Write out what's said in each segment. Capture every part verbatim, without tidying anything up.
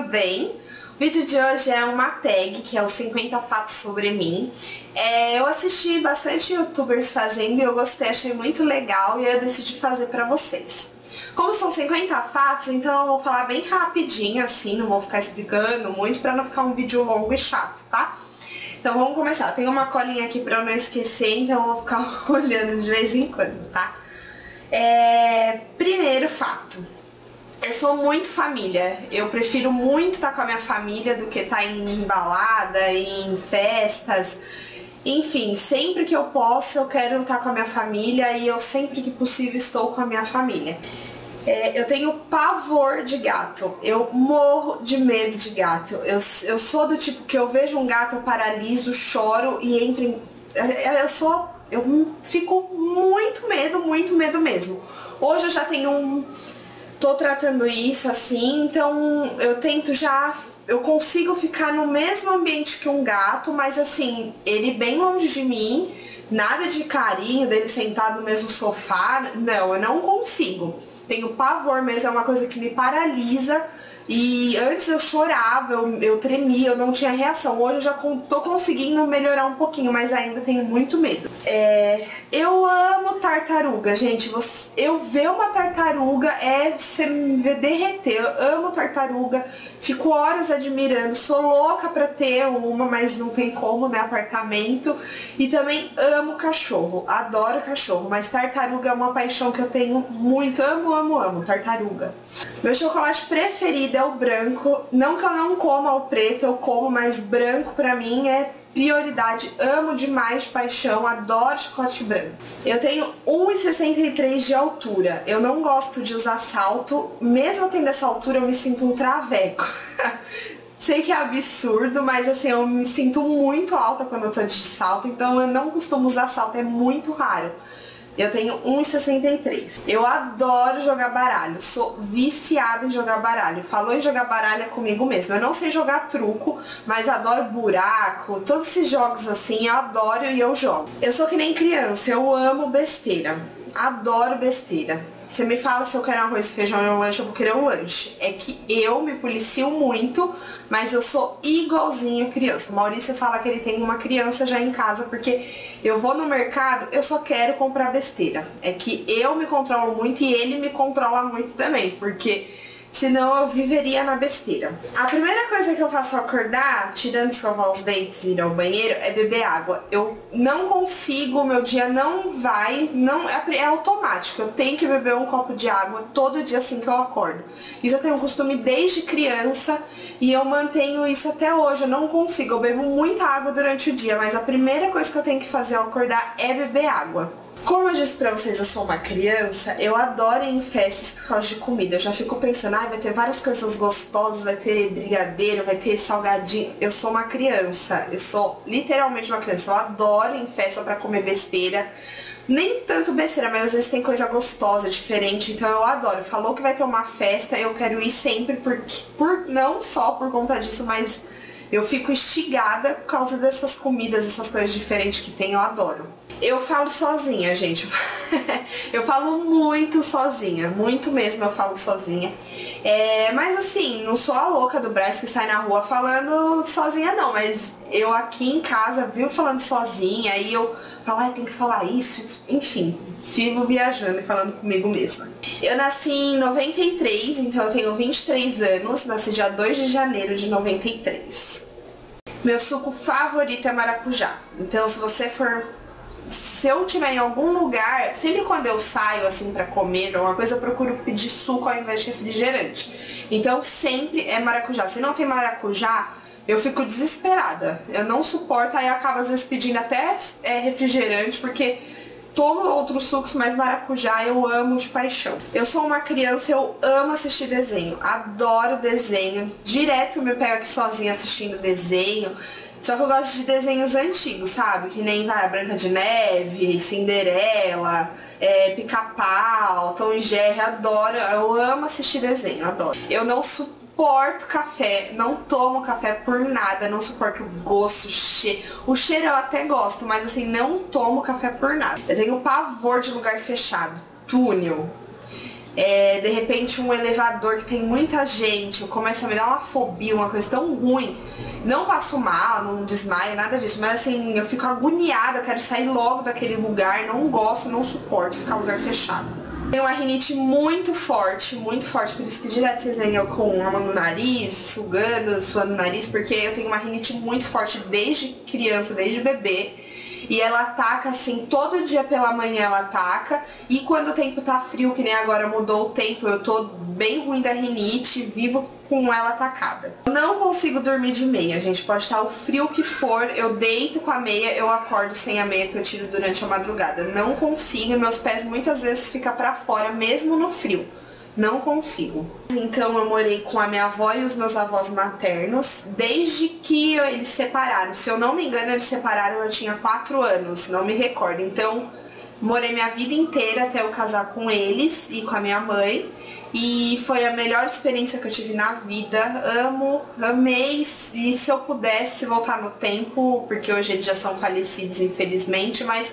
bem? O vídeo de hoje é uma tag, que é os cinquenta fatos sobre mim. É, eu assisti bastante youtubers fazendo e eu gostei, achei muito legal e eu decidi fazer pra vocês. Como são cinquenta fatos, então eu vou falar bem rapidinho assim, não vou ficar explicando muito pra não ficar um vídeo longo e chato, tá? Então vamos começar. Tem uma colinha aqui pra eu não esquecer, então eu vou ficar olhando de vez em quando, tá? É, primeiro fato. Eu sou muito família, eu prefiro muito estar com a minha família do que estar em balada, em festas. Enfim, sempre que eu posso eu quero estar com a minha família e eu sempre que possível estou com a minha família. É, eu tenho pavor de gato, eu morro de medo de gato. Eu, eu sou do tipo que eu vejo um gato, eu paraliso, choro e entro em... Eu sou... Eu fico muito medo, muito medo mesmo. Hoje eu já tenho um... Tô tratando isso assim, então eu tento já... Eu consigo ficar no mesmo ambiente que um gato, mas assim, ele bem longe de mim, nada de carinho, dele sentado no mesmo sofá, não, eu não consigo. Tenho pavor mesmo, é uma coisa que me paralisa. E antes eu chorava, eu, eu tremia, eu não tinha reação. Hoje eu já tô conseguindo melhorar um pouquinho, mas ainda tenho muito medo. É, eu amo tartaruga, gente. Você, eu ver uma tartaruga é você me ver derreter. Eu amo tartaruga, fico horas admirando. Sou louca pra ter uma, mas não tem como, né? Apartamento. E também amo cachorro, adoro cachorro. Mas tartaruga é uma paixão que eu tenho muito. Amo, amo, amo tartaruga. Meu chocolate preferido é o branco, não que eu não coma o preto, eu como, mas branco pra mim é prioridade, amo demais de paixão, adoro chocolate branco. Eu tenho um e sessenta e três de altura, eu não gosto de usar salto, mesmo tendo essa altura eu me sinto um traveco. Sei que é absurdo, mas assim, eu me sinto muito alta quando eu tô de salto, então eu não costumo usar salto, é muito raro. Eu tenho um e sessenta e três. Eu adoro jogar baralho, sou viciada em jogar baralho. Falou em jogar baralho é comigo mesmo. Eu não sei jogar truco, mas adoro buraco, todos esses jogos assim, eu adoro e eu jogo. Eu sou que nem criança, eu amo besteira, adoro besteira. Você me fala se eu quero arroz e feijão e um lanche, eu vou querer um lanche. É que eu me policio muito, mas eu sou igualzinha criança. O Maurício fala que ele tem uma criança já em casa, porque eu vou no mercado, eu só quero comprar besteira. É que eu me controlo muito e ele me controla muito também, porque senão eu viveria na besteira. A primeira coisa que eu faço ao acordar, tirando escovar os dentes e ir ao banheiro, é beber água. Eu não consigo, meu dia não vai, não é, é automático. Eu tenho que beber um copo de água todo dia assim que eu acordo. Isso eu tenho um costume desde criança e eu mantenho isso até hoje. Eu não consigo, eu bebo muita água durante o dia, mas a primeira coisa que eu tenho que fazer ao acordar é beber água. Como eu disse pra vocês, eu sou uma criança, eu adoro ir em festas por causa de comida. Eu já fico pensando, ai, vai ter várias coisas gostosas, vai ter brigadeiro, vai ter salgadinho. Eu sou uma criança, eu sou literalmente uma criança. Eu adoro ir em festa pra comer besteira. Nem tanto besteira, mas às vezes tem coisa gostosa, diferente, então eu adoro. Falou que vai ter uma festa, eu quero ir sempre, por, por, não só por conta disso, mas eu fico instigada por causa dessas comidas, essas coisas diferentes que tem, eu adoro. Eu falo sozinha, gente. Eu falo muito sozinha, muito mesmo eu falo sozinha. É, mas assim, não sou a louca do Brás que sai na rua falando sozinha não, mas eu aqui em casa vivo falando sozinha, aí eu falo, ah, tem que falar isso, enfim, fico viajando e falando comigo mesma. Eu nasci em noventa e três, então eu tenho vinte e três anos, nasci dia dois de janeiro de noventa e três. Meu suco favorito é maracujá, então se você for... Se eu estiver em algum lugar, sempre quando eu saio assim pra comer alguma coisa, eu procuro pedir suco ao invés de refrigerante. Então sempre é maracujá. Se não tem maracujá, eu fico desesperada. Eu não suporto, aí acabo às vezes pedindo até é, refrigerante, porque tomo outros sucos, mas maracujá eu amo de paixão. Eu sou uma criança, eu amo assistir desenho. Adoro desenho. Direto eu me pego aqui sozinha assistindo desenho. Só que eu gosto de desenhos antigos, sabe? Que nem vai, Branca de Neve, Cinderela, é, Pica-Pau, Tom e Jerry, adoro. Eu amo assistir desenho, adoro. Eu não suporto café, não tomo café por nada, não suporto o gosto, o cheiro. O cheiro eu até gosto, mas assim, não tomo café por nada. Eu tenho pavor de lugar fechado, túnel. É, de repente um elevador que tem muita gente, eu começo a me dar uma fobia, uma coisa tão ruim. Não passo mal, não desmaio, nada disso, mas assim, eu fico agoniada, eu quero sair logo daquele lugar, não gosto, não suporto ficar em lugar fechado. Tenho uma rinite muito forte, muito forte, por isso que direto vocês veem eu com uma no nariz, sugando, suando o nariz, porque eu tenho uma rinite muito forte desde criança, desde bebê. E ela ataca assim, todo dia pela manhã ela ataca. E quando o tempo tá frio, que nem agora mudou o tempo, eu tô bem ruim da rinite, vivo com ela atacada. Eu não consigo dormir de meia, gente. Pode estar o frio que for, eu deito com a meia, eu acordo sem a meia que eu tiro durante a madrugada. Não consigo, meus pés muitas vezes ficam pra fora, mesmo no frio. Não consigo. Então eu morei com a minha avó e os meus avós maternos desde que eles separaram. Se eu não me engano, eles separaram, eu tinha quatro anos, não me recordo. Então morei minha vida inteira até eu casar com eles e com a minha mãe. E foi a melhor experiência que eu tive na vida. Amo, amei. E se eu pudesse voltar no tempo, porque hoje eles já são falecidos, infelizmente, mas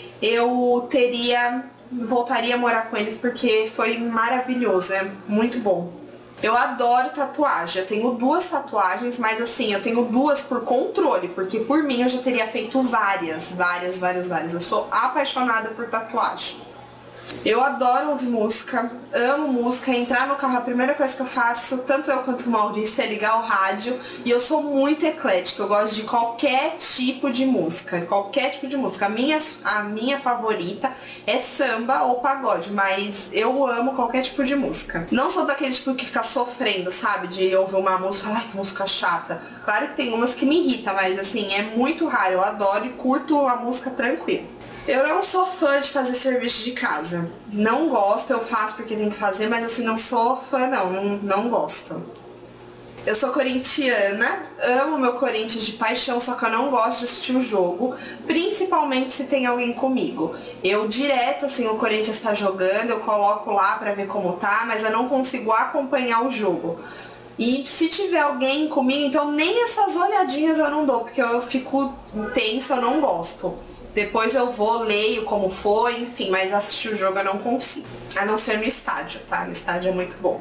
eu teria... voltaria a morar com eles porque foi maravilhoso, é muito bom. Eu adoro tatuagem, eu tenho duas tatuagens, mas assim, eu tenho duas por controle, porque por mim eu já teria feito várias, várias, várias, várias. Eu sou apaixonada por tatuagem. Eu adoro ouvir música, amo música, entrar no carro, a primeira coisa que eu faço, tanto eu quanto o Maurício, é ligar o rádio. E eu sou muito eclética, eu gosto de qualquer tipo de música, qualquer tipo de música. A minha, a minha favorita é samba ou pagode, mas eu amo qualquer tipo de música. Não sou daquele tipo que fica sofrendo, sabe, de ouvir uma música e falar, ai, que música chata. Claro que tem umas que me irritam, mas assim, é muito raro, eu adoro e curto a música tranquila. Eu não sou fã de fazer serviço de casa. Não gosto, eu faço porque tem que fazer, mas assim, não sou fã não, não, não gosto. Eu sou corintiana, amo meu Corinthians de paixão, só que eu não gosto de assistir o jogo, principalmente se tem alguém comigo. Eu direto, assim, o Corinthians tá jogando, eu coloco lá pra ver como tá, mas eu não consigo acompanhar o jogo. E se tiver alguém comigo, então nem essas olhadinhas eu não dou, porque eu fico tensa, eu não gosto. Depois eu vou, leio como foi, enfim, mas assistir o jogo eu não consigo. A não ser no estádio, tá? No estádio é muito bom.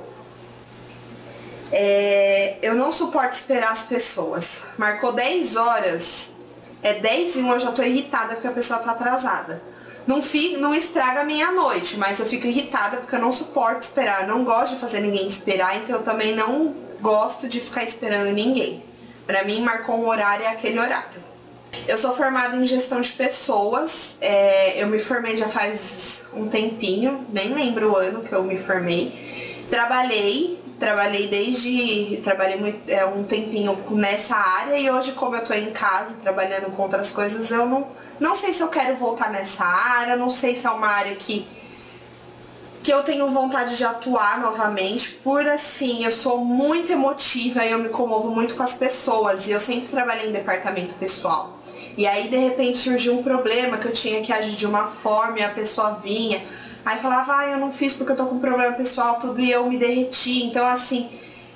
É, eu não suporto esperar as pessoas. Marcou dez horas, é dez e uma, eu já tô irritada porque a pessoa tá atrasada. Não, fico, não estraga a minha noite, mas eu fico irritada porque eu não suporto esperar. Eu não gosto de fazer ninguém esperar, então eu também não gosto de ficar esperando ninguém. Pra mim, marcou um horário, é aquele horário. Eu sou formada em gestão de pessoas, é, eu me formei já faz um tempinho, nem lembro o ano que eu me formei. Trabalhei, trabalhei desde, trabalhei muito, é, um tempinho nessa área e hoje, como eu tô em casa trabalhando com outras coisas, eu não, não sei se eu quero voltar nessa área, não sei se é uma área que, que eu tenho vontade de atuar novamente, por assim, eu sou muito emotiva e eu me comovo muito com as pessoas e eu sempre trabalhei em departamento pessoal. E aí, de repente, surgiu um problema que eu tinha que agir de uma forma e a pessoa vinha. Aí falava, ah, eu não fiz porque eu tô com problema pessoal, tudo, e eu me derreti. Então, assim,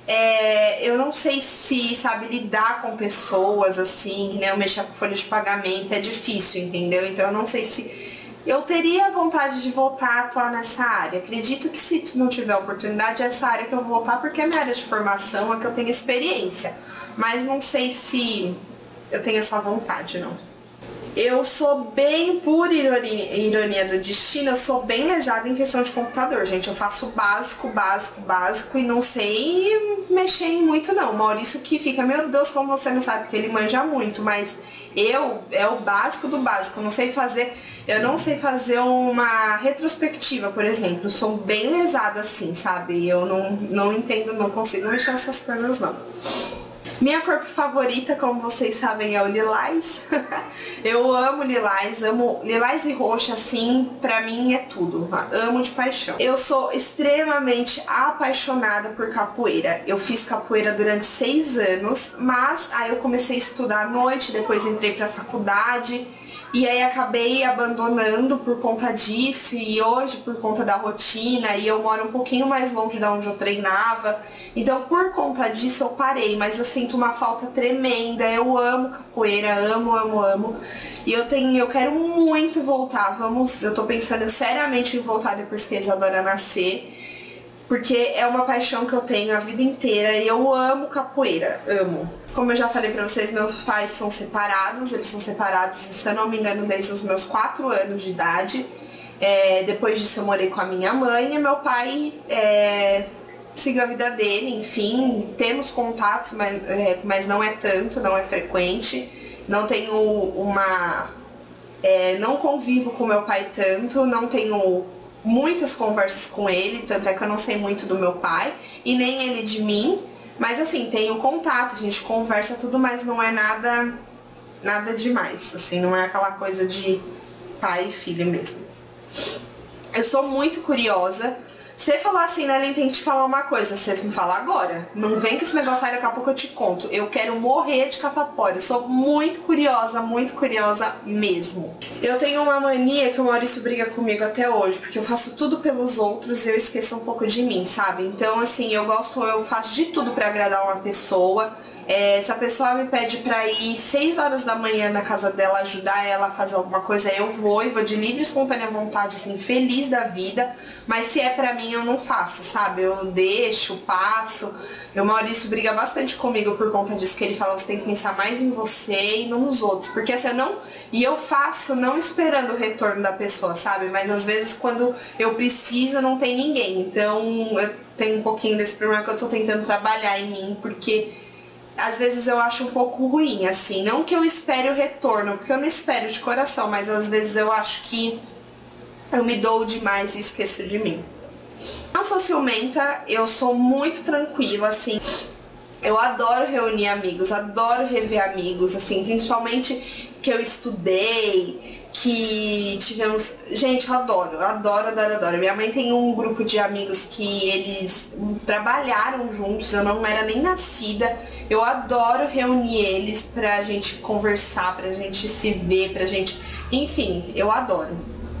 é, eu não sei se, sabe, lidar com pessoas, assim, que nem eu mexer com folha de pagamento, é difícil, entendeu? Então, eu não sei se eu teria vontade de voltar a atuar nessa área. Acredito que se não tiver oportunidade, é essa área que eu vou voltar, porque é minha área de formação, é que eu tenho experiência. Mas não sei se eu tenho essa vontade, não. Eu sou bem, por ironia, ironia do destino, eu sou bem lesada em questão de computador, gente. Eu faço básico, básico, básico e não sei mexer em muito, não. O Maurício que fica, meu Deus, como você não sabe, porque ele manja muito, mas eu, é o básico do básico. Eu não sei fazer, eu não sei fazer uma retrospectiva, por exemplo. Eu sou bem lesada assim, sabe? Eu não, não entendo, não consigo mexer nessas coisas, não. Minha cor favorita, como vocês sabem, é o lilás. Eu amo lilás, amo lilás e roxo, assim, pra mim é tudo. Amo de paixão. Eu sou extremamente apaixonada por capoeira. Eu fiz capoeira durante seis anos, mas aí eu comecei a estudar à noite, depois entrei pra faculdade. E aí acabei abandonando por conta disso, e hoje por conta da rotina, e eu moro um pouquinho mais longe de onde eu treinava. Então por conta disso eu parei, mas eu sinto uma falta tremenda. Eu amo capoeira, amo, amo, amo. E eu tenho, eu quero muito voltar. Vamos, eu tô pensando seriamente em voltar depois que a Isadora nascer. porque é uma paixão que eu tenho a vida inteira e eu amo capoeira, amo. Como eu já falei pra vocês, meus pais são separados, eles são separados, se eu não me engano, desde os meus quatro anos de idade. É, depois disso eu morei com a minha mãe e meu pai é, seguiu a vida dele, enfim, temos contatos, mas, é, mas não é tanto, não é frequente. Não tenho uma... É, não convivo com meu pai tanto, não tenho muitas conversas com ele, tanto é que eu não sei muito do meu pai e nem ele de mim, mas assim, tenho contato, a gente conversa tudo, mas não é nada, nada demais, assim, não é aquela coisa de pai e filha mesmo. Eu sou muito curiosa. Você falou assim, né, Lin, tem que te falar uma coisa, você me fala agora. Não vem com esse negócio aí, daqui a pouco eu te conto. Eu quero morrer de catapora. Eu sou muito curiosa, muito curiosa mesmo. Eu tenho uma mania que o Maurício briga comigo até hoje, porque eu faço tudo pelos outros e eu esqueço um pouco de mim, sabe? Então, assim, eu gosto, eu faço de tudo pra agradar uma pessoa. É, se a pessoa me pede pra ir seis horas da manhã na casa dela, ajudar ela a fazer alguma coisa, eu vou e vou de livre e espontânea vontade, assim, feliz da vida. Mas se é pra mim, eu não faço, sabe? Eu deixo, passo. O Maurício briga bastante comigo por conta disso, que ele fala, você tem que pensar mais em você e não nos outros. Porque assim, eu não... E eu faço não esperando o retorno da pessoa, sabe? Mas às vezes quando eu preciso, não tem ninguém. Então, eu tenho um pouquinho desse problema que eu tô tentando trabalhar em mim, porque... às vezes eu acho um pouco ruim, assim, não que eu espere o retorno, porque eu não espero de coração, mas às vezes eu acho que eu me dou demais e esqueço de mim. Não sou ciumenta, eu sou muito tranquila, assim, eu adoro reunir amigos, adoro rever amigos, assim, principalmente que eu estudei, que tivemos... Gente, eu adoro, adoro, adoro, adoro. Minha mãe tem um grupo de amigos que eles trabalharam juntos, eu não era nem nascida. Eu adoro reunir eles pra gente conversar, pra gente se ver, pra gente... Enfim, eu adoro.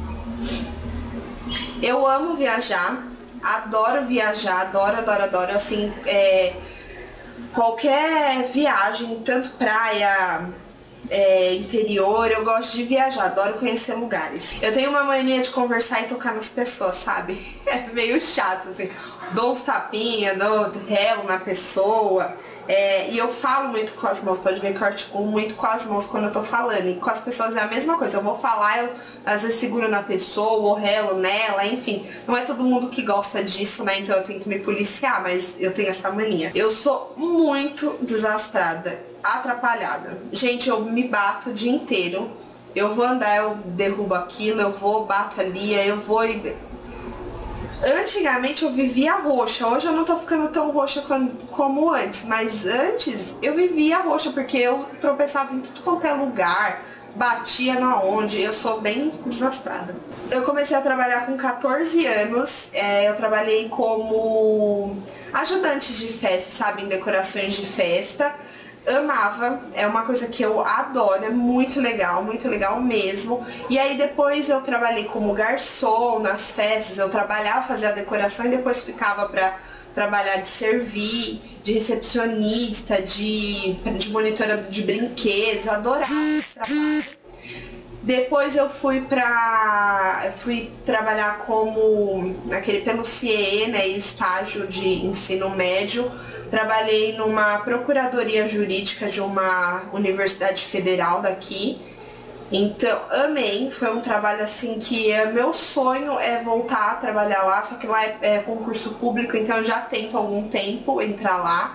Eu amo viajar, adoro viajar, adoro, adoro, adoro. Assim, é... qualquer viagem, tanto praia... É, interior, eu gosto de viajar, adoro conhecer lugares. Eu tenho uma mania de conversar e tocar nas pessoas, sabe? É meio chato, assim. Dou uns tapinhas, dou relo na pessoa. É, e eu falo muito com as mãos, pode ver que eu articulo muito com as mãos quando eu tô falando. E com as pessoas é a mesma coisa. Eu vou falar, eu às vezes seguro na pessoa, ou relo nela, enfim. Não é todo mundo que gosta disso, né? Então eu tento me policiar, mas eu tenho essa mania. Eu sou muito desastrada, atrapalhada. Gente, eu me bato o dia inteiro. Eu vou andar, eu derrubo aquilo, eu vou, bato ali, aí eu vou e... Antigamente eu vivia roxa, hoje eu não tô ficando tão roxa como antes, mas antes eu vivia roxa porque eu tropeçava em tudo quanto é lugar, batia na onde, eu sou bem desastrada. Eu comecei a trabalhar com quatorze anos, é, eu trabalhei como ajudante de festa, sabe, em decorações de festa. Amava, é uma coisa que eu adoro, é muito legal, muito legal mesmo. E aí depois eu trabalhei como garçom nas festas, eu trabalhava, fazia a decoração e depois ficava pra trabalhar de servir, de recepcionista, de, de monitora de brinquedos, eu adorava esse trabalho. Depois eu fui pra... Eu fui trabalhar como aquele pelo C I E, né, estágio de ensino médio. Trabalhei numa procuradoria jurídica de uma universidade federal daqui. Então, amei. Foi um trabalho assim que é, meu sonho é voltar a trabalhar lá, só que lá é, é concurso público, então eu já tento há algum tempo entrar lá.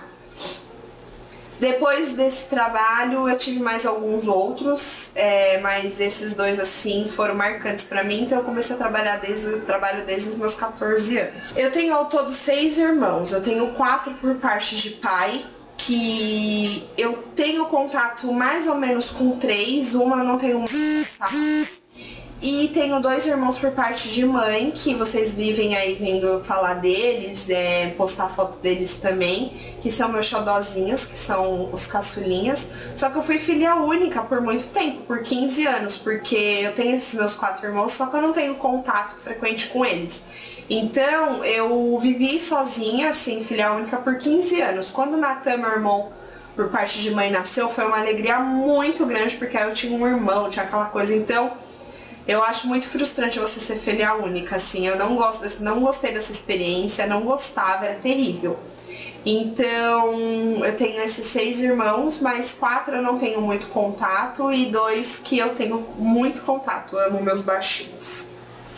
Depois desse trabalho eu tive mais alguns outros, é, mas esses dois assim foram marcantes pra mim, então eu comecei a trabalhar desde o trabalho desde os meus quatorze anos. Eu tenho ao todo seis irmãos, eu tenho quatro por parte de pai, que eu tenho contato mais ou menos com três, uma eu não tenho muito contato. E tenho dois irmãos por parte de mãe, que vocês vivem aí vendo eu falar deles, é, postar foto deles também, que são meus xodózinhos, que são os caçulinhas. Só que eu fui filha única por muito tempo, por quinze anos, porque eu tenho esses meus quatro irmãos, só que eu não tenho contato frequente com eles. Então, eu vivi sozinha, assim, filha única por quinze anos. Quando o Natan, meu irmão, por parte de mãe, nasceu, foi uma alegria muito grande, porque aí eu tinha um irmão, tinha aquela coisa. Então, Eu acho muito frustrante você ser filha única, assim, eu não gosto desse, não gostei dessa experiência, não gostava, era terrível. Então, eu tenho esses seis irmãos, mas quatro eu não tenho muito contato e dois que eu tenho muito contato, eu amo meus baixinhos.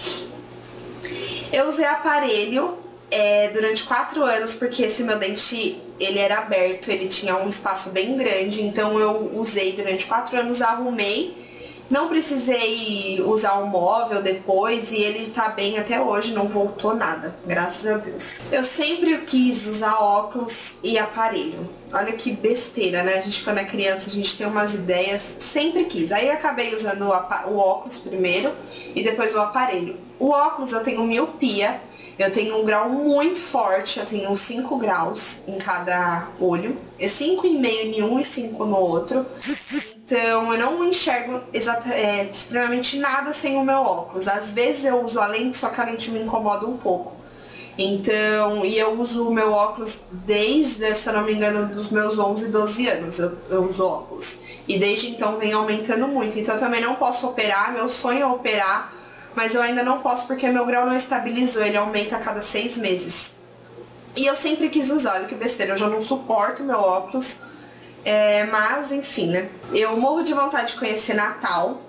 Eu usei aparelho é, durante quatro anos, porque esse meu dente, ele era aberto, ele tinha um espaço bem grande, então eu usei durante quatro anos, arrumei. Não precisei usar um móvel depois e ele tá bem até hoje, não voltou nada, graças a Deus. Eu sempre quis usar óculos e aparelho. Olha que besteira, né? A gente quando é criança, a gente tem umas ideias, sempre quis. Aí acabei usando o, o óculos primeiro e depois o aparelho. O óculos eu tenho miopia, eu tenho um grau muito forte, eu tenho uns cinco graus em cada olho. É cinco e meio em um e cinco no outro. Então eu não enxergo exata, é, extremamente nada sem o meu óculos. Às vezes eu uso a lente, só que a lente me incomoda um pouco. Então, e eu uso o meu óculos desde, se eu não me engano, dos meus onze, doze anos eu, eu uso óculos. E desde então vem aumentando muito. Então eu também não posso operar, meu sonho é operar, mas eu ainda não posso porque meu grau não estabilizou, ele aumenta a cada seis meses. E eu sempre quis usar, olha que besteira, eu já não suporto meu óculos, é, mas enfim, né. Eu morro de vontade de conhecer Natal.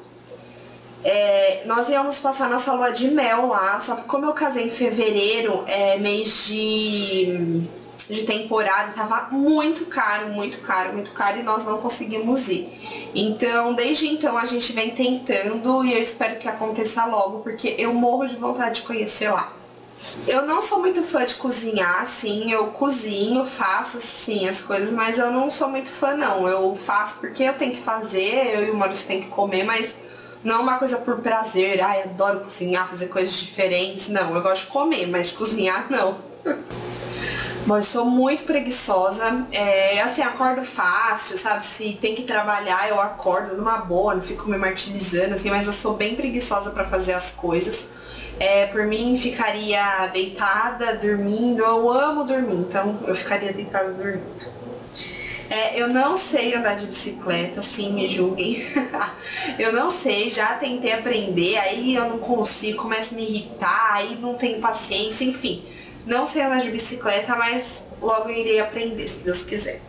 É, nós íamos passar nossa lua de mel lá, só que como eu casei em fevereiro, é mês de, de temporada, tava muito caro, muito caro, muito caro e nós não conseguimos ir. Então, desde então a gente vem tentando e eu espero que aconteça logo, porque eu morro de vontade de conhecer lá. Eu não sou muito fã de cozinhar, assim, eu cozinho, faço sim as coisas, mas eu não sou muito fã não. Eu faço porque eu tenho que fazer, eu e o Maurício tem que comer, mas não é uma coisa por prazer, ai, adoro cozinhar, fazer coisas diferentes. Não, eu gosto de comer, mas de cozinhar não. Bom, eu sou muito preguiçosa, é, assim, acordo fácil, sabe, se tem que trabalhar eu acordo numa boa, não fico me martirizando, assim, mas eu sou bem preguiçosa pra fazer as coisas. É, por mim, ficaria deitada, dormindo, eu amo dormir, então eu ficaria deitada dormindo. É, eu não sei andar de bicicleta, sim, me julguem. Eu não sei, já tentei aprender, aí eu não consigo, começo a me irritar, aí não tenho paciência, enfim. Não sei andar de bicicleta, mas logo eu irei aprender, se Deus quiser.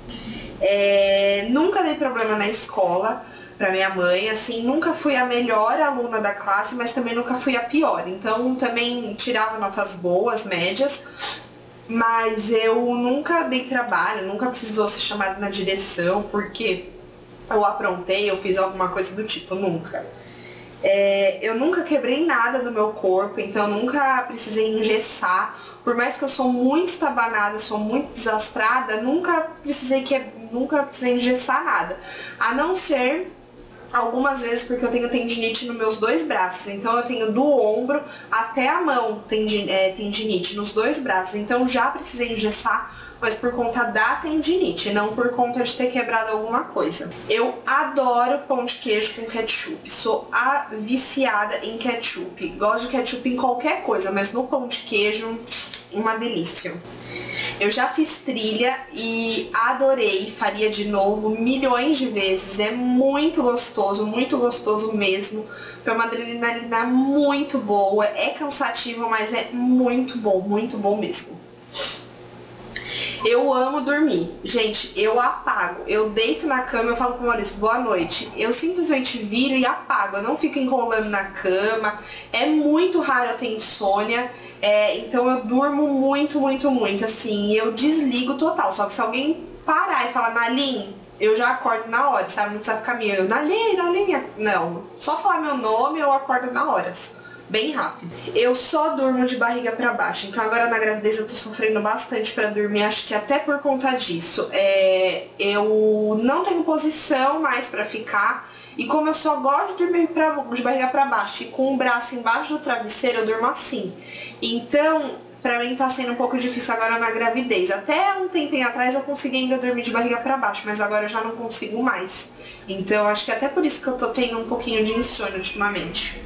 É, nunca dei problema na escola pra minha mãe, assim, nunca fui a melhor aluna da classe, mas também nunca fui a pior. Então também tirava notas boas, médias, mas eu nunca dei trabalho, nunca precisou ser chamada na direção, porque eu aprontei, eu fiz alguma coisa do tipo, nunca. É, eu nunca quebrei nada do meu corpo, então nunca precisei engessar. Por mais que eu sou muito estabanada, sou muito desastrada, nunca precisei, que, nunca precisei engessar nada. A não ser algumas vezes porque eu tenho tendinite nos meus dois braços. Então eu tenho do ombro até a mão tendin, é, tendinite nos dois braços. Então já precisei engessar, mas por conta da tendinite, não por conta de ter quebrado alguma coisa. Eu adoro pão de queijo com ketchup, sou a viciada em ketchup. Gosto de ketchup em qualquer coisa, mas no pão de queijo, uma delícia. Eu já fiz trilha e adorei, faria de novo milhões de vezes, é muito gostoso, muito gostoso mesmo. Foi uma adrenalina muito boa, é cansativo, mas é muito bom, muito bom mesmo. Eu amo dormir. Gente, eu apago. Eu deito na cama, eu falo pro Maurício, boa noite. Eu simplesmente viro e apago. Eu não fico enrolando na cama. É muito raro eu ter insônia. É, então eu durmo muito, muito, muito. Assim, eu desligo total. Só que se alguém parar e falar, Naline, eu já acordo na hora, sabe? Não precisa ficar me... Naline, Naline. Não. Só falar meu nome, eu acordo na hora. Bem rápido. Eu só durmo de barriga pra baixo, então agora na gravidez eu tô sofrendo bastante pra dormir, acho que até por conta disso. É, eu não tenho posição mais pra ficar, e como eu só gosto de dormir pra, de barriga pra baixo e com o braço embaixo do travesseiro, eu durmo assim. Então, pra mim tá sendo um pouco difícil agora na gravidez. Até um tempinho atrás eu consegui ainda dormir de barriga pra baixo, mas agora eu já não consigo mais. Então, acho que até por isso que eu tô tendo um pouquinho de insônia ultimamente.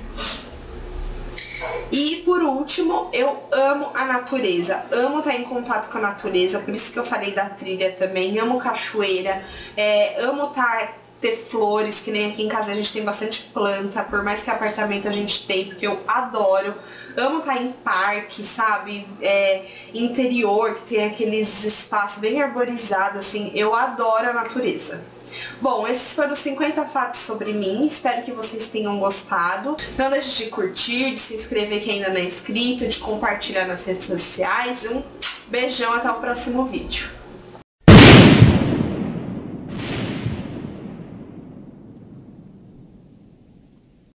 E por último, eu amo a natureza, amo estar em contato com a natureza, por isso que eu falei da trilha também, amo cachoeira, é, amo estar ter flores, que nem aqui em casa a gente tem bastante planta, por mais que apartamento a gente tem, porque eu adoro. Amo estar em parque, sabe? É, interior, que tem aqueles espaços bem arborizados, assim. Eu adoro a natureza. Bom, esses foram os cinquenta fatos sobre mim, espero que vocês tenham gostado. Não deixe de curtir, de se inscrever quem ainda não é inscrito, de compartilhar nas redes sociais. Um beijão, até o próximo vídeo.